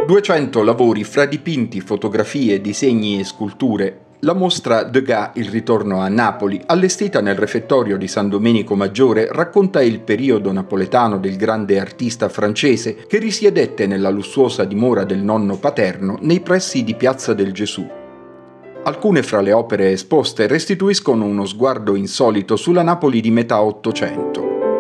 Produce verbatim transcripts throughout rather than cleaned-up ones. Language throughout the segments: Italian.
duecento lavori fra dipinti, fotografie, disegni e sculture. La mostra Degas, il ritorno a Napoli, allestita nel refettorio di San Domenico Maggiore, racconta il periodo napoletano del grande artista francese che risiedette nella lussuosa dimora del nonno paterno nei pressi di Piazza del Gesù. Alcune fra le opere esposte restituiscono uno sguardo insolito sulla Napoli di metà Ottocento.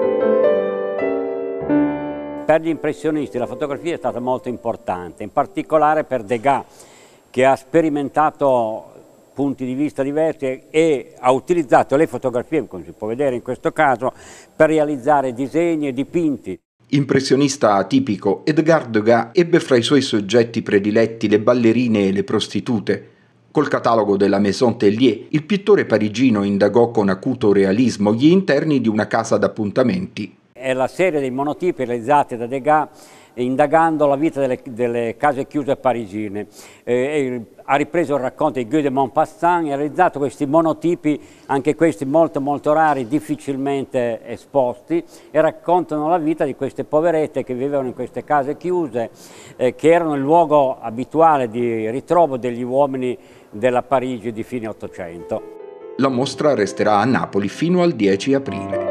Per gli impressionisti la fotografia è stata molto importante, in particolare per Degas, che ha sperimentato punti di vista diversi e ha utilizzato le fotografie, come si può vedere in questo caso, per realizzare disegni e dipinti. Impressionista atipico, Edgar Degas ebbe fra i suoi soggetti prediletti le ballerine e le prostitute. Col catalogo della Maison Tellier, il pittore parigino indagò con acuto realismo gli interni di una casa d'appuntamenti. È la serie dei monotipi realizzati da Degas indagando la vita delle, delle case chiuse parigine. Eh, ha ripreso il racconto di Guy de Maupassant e ha realizzato questi monotipi, anche questi molto molto rari, difficilmente esposti, e raccontano la vita di queste poverette che vivevano in queste case chiuse, eh, che erano il luogo abituale di ritrovo degli uomini della Parigi di fine Ottocento. La mostra resterà a Napoli fino al dieci aprile.